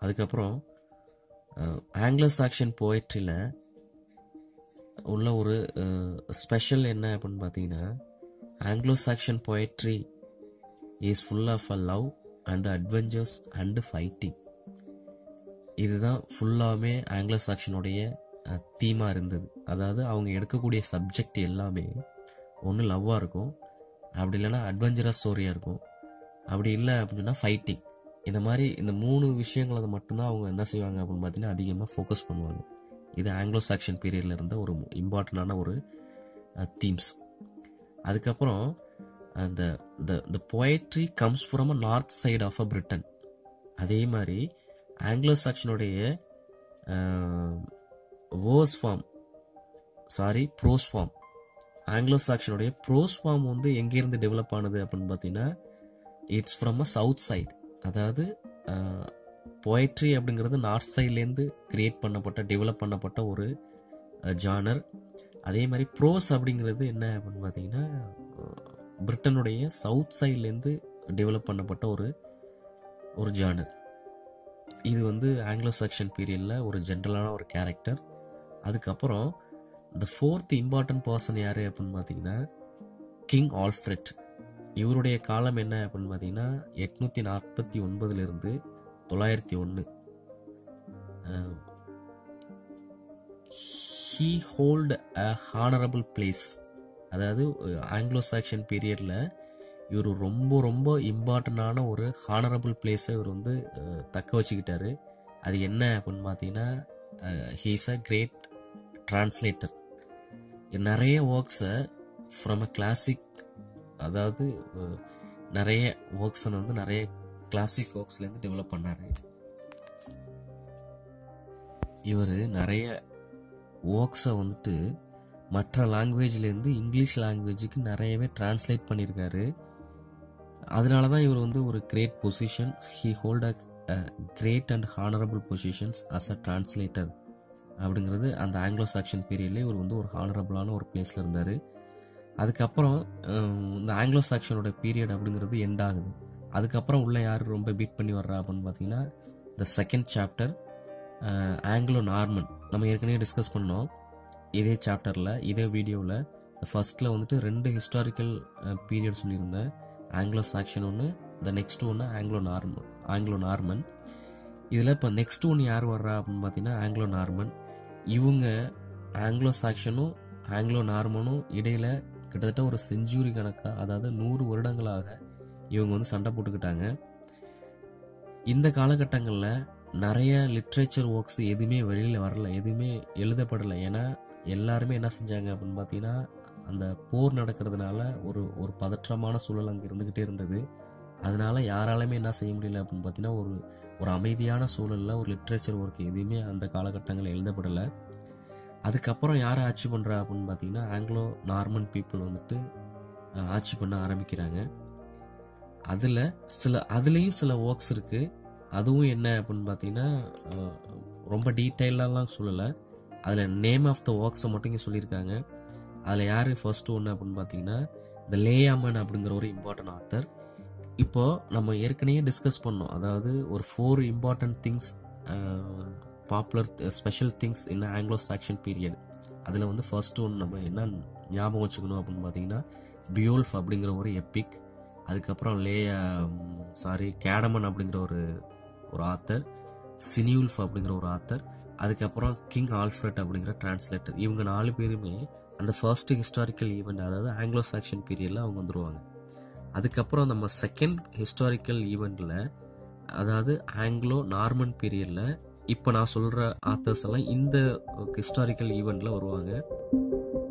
அதுக்கப்புறம் Anglo Saxon போயட்ரியில் உள்ள ஒரு ஸ்பெஷல் என்ன அப்படின்னு பார்த்தீங்கன்னா, Anglo Saxon poetry is full of a love and adventures and fighting. இதுதான் ஃபுல்லாமே ஆங்கிலோ சாக்சனுடைய தீமாக இருந்தது. அதாவது அவங்க எடுக்கக்கூடிய சப்ஜெக்ட் எல்லாமே ஒன்று லவ்வாக இருக்கும், அப்படி இல்லைன்னா அட்வென்ச்சரஸ் ஸ்டோரியாக இருக்கும், அப்படி இல்லை அப்படின்னு சொன்னால் ஃபைட்டிங். இந்த மாதிரி இந்த 3 விஷயங்களை மட்டும்தான் அவங்க என்ன செய்வாங்க அப்படின்னு பார்த்தீங்கன்னா அதிகமாக ஃபோக்கஸ் பண்ணுவாங்க. இது ஆங்கிலோ சாக்சன் பீரியடில் இருந்த ஒரு இம்பார்ட்டண்டான ஒரு தீம்ஸ். அதுக்கப்புறம் அந்த the poetry comes from a north side of a Britain. அதே மாதிரி ஆங்கிலோ சாக்சனுடைய ப்ரோஸ் ஃபார்ம், ஆங்கிலோ சாக்சனுடைய ப்ரோஸ் ஃபார்ம் வந்து எங்கேருந்து டெவலப் ஆனது அப்படின்னு பார்த்தீங்கன்னா, it's from a south side. அதாவது போயட்ரி அப்படிங்கிறது நார்த் சைட்லேருந்து டெவலப் பண்ணப்பட்ட ஒரு ஜானர். அதே மாதிரி ப்ரோஸ் அப்படிங்கிறது என்ன அப்படின்னு பார்த்தீங்கன்னா, பிரிட்டனுடைய சவுத் சைட்லேருந்து டெவலப் பண்ணப்பட்ட ஒரு ஜானர். இது வந்து ஆங்கிலோ சாக்சன் பீரியடில் ஒரு ஜென்ரலான ஒரு கேரக்டர். அதுக்கப்புறம் த 4th இம்பார்ட்டன்ட் பர்சன் யார் அப்படின்னு பார்த்தீங்கன்னா கிங் ஆல்ஃப்ரெட். இவருடைய காலம் என்ன அப்படின்னு பார்த்தீங்கன்னா 849 901. He hold a honourable place. அதாவது ஆங்கிலோ சாக்சன் பீரியடில் இவர் ரொம்ப ரொம்ப இம்பார்ட்டண்டான ஒரு ஹானரபிள் பிளேஸை இவர் வந்து தக்க வச்சுக்கிட்டாரு. அது என்ன அப்படின்னு பார்த்தீங்கன்னா, he is a great translator. நிறைய ஒர்க்ஸை ஃப்ரம் அ கிளாசிக், அதாவது நிறைய ஒர்க்ஸை வந்து நிறைய கிளாசிக் ஒர்க்ஸ்லேருந்து டெவலப் பண்ணார். இவர் நிறைய ஒர்க்ஸை வந்துட்டு மற்ற லாங்குவேஜ்லேருந்து இங்கிலீஷ் லாங்குவேஜுக்கு நிறையவே டிரான்ஸ்லேட் பண்ணியிருக்காரு. அதனால தான் இவர் வந்து ஒரு great position, he hold a great and honourable positions as a translator அப்படிங்கிறது அந்த ஆங்கிலோ சாக்சன் பீரியட்லேயே இவர் வந்து ஒரு ஹானரபிளான ஒரு பிளேஸில் இருந்தார். அதுக்கப்புறம் இந்த ஆங்கிலோ சாக்சனோட பீரியட் அப்படிங்கிறது எண்ட் ஆகுது. அதுக்கப்புறம் உள்ள யார் ரொம்ப பீட் பண்ணி வர்றா அப்படின்னு பார்த்தீங்கன்னா, த 2nd சாப்டர் ஆங்கிலோ நார்மன். நம்ம ஏற்கனவே டிஸ்கஸ் பண்ணோம் இதே சாப்டரில், இதே வீடியோவில். ஃபர்ஸ்ட்டில் வந்துட்டு 2 ஹிஸ்டாரிக்கல் பீரியட் சொல்லியிருந்தேன். ஆங்கிலோ சாக்சன் ஒன்று, த நெக்ஸ்ட் ஒன்று ஆங்கிலோ நார்மன். இதில் இப்போ நெக்ஸ்ட் ஒன்று யார் வர்றா அப்படின்னு பார்த்தீங்கன்னா ஆங்கிலோ நார்மன். இவங்க ஆங்கிலோ சாக்சனும் ஆங்கிலோ நார்மனும் இடையில் கிட்டத்தட்ட ஒரு செஞ்சுரி கணக்காக, அதாவது 100 வருடங்களாக இவங்க வந்து சண்டை போட்டுக்கிட்டாங்க. இந்த காலகட்டங்களில் நிறைய லிட்ரேச்சர் ஒர்க்ஸ் எதுவுமே வெளியில் வரல, எதுவுமே எழுதப்படலை. ஏன்னா எல்லாருமே என்ன செஞ்சாங்க அப்படின்னு பார்த்தீங்கன்னா, அந்த போர் நடக்கிறதுனால ஒரு பதற்றமான சூழல் அங்கே இருந்துக்கிட்டே இருந்தது. அதனால யாராலுமே என்ன செய்ய முடியல அப்படின்னு பார்த்தீங்கன்னா, ஒரு அமைதியான சூழலில் ஒரு லிட்ரேச்சர் ஒர்க் எதுவுமே அந்த காலகட்டங்களில் எழுதப்படலை. அதுக்கப்புறம் யார் ஆட்சி பண்ணுறா அப்படின்னு பார்த்தீங்கன்னா, ஆங்கிலோ நார்மன் பீப்புள் வந்துட்டு ஆட்சி பண்ண ஆரம்பிக்கிறாங்க. அதுலேயும் சில ஒர்க்ஸ் இருக்குது. அதுவும் என்ன அப்படின்னு பார்த்தீங்கன்னா, ரொம்ப டீட்டெயிலாலாம் சொல்லலை. அதில் நேம் ஆஃப் த ஒர்க்ஸை மட்டும் இங்கே சொல்லியிருக்காங்க. அதில் யார் ஃபர்ஸ்ட் ஒன்று அப்படின்னு பார்த்தீங்கன்னா, த லேயாமன் அப்படிங்கிற ஒரு இம்பார்ட்டன்ட் ஆத்தர். இப்போது நம்ம ஏற்கனவே டிஸ்கஸ் பண்ணோம், அதாவது ஒரு 4 important things, popular special things in Anglo Saxon period. அதில் வந்து ஃபர்ஸ்ட் ஒன்று நம்ம என்ன ஞாபகம் வச்சுக்கணும் அப்படின்னு பார்த்தீங்கன்னா, பியோல்ஃப் அப்படிங்கிற ஒரு எப்பிக். அதுக்கப்புறம் கேடமன் அப்படிங்கிற ஒரு ஆத்தர், சினியூல்ஃப் அப்படிங்கிற ஒரு ஆத்தர், அதுக்கப்புறம் கிங் ஆல்ஃப்ரெட் அப்படிங்கிற டிரான்ஸ்லேட்டர். இவங்க 4 பேருமே அந்த ஃபர்ஸ்ட் ஹிஸ்டாரிக்கல் ஈவெண்ட், அதாவது ஆங்கிலோ சாக்சன் பீரியடில் அவங்க வந்துடுவாங்க. அதுக்கப்புறம் நம்ம 2nd ஹிஸ்டாரிக்கல் ஈவெண்ட்டில், அதாவது ஆங்கிலோ நார்மன் பீரியடில் இப்போ நான் சொல்கிற ஆத்தர்ஸ் எல்லாம் இந்த ஹிஸ்டாரிக்கல் ஈவெண்ட்டில் வருவாங்க.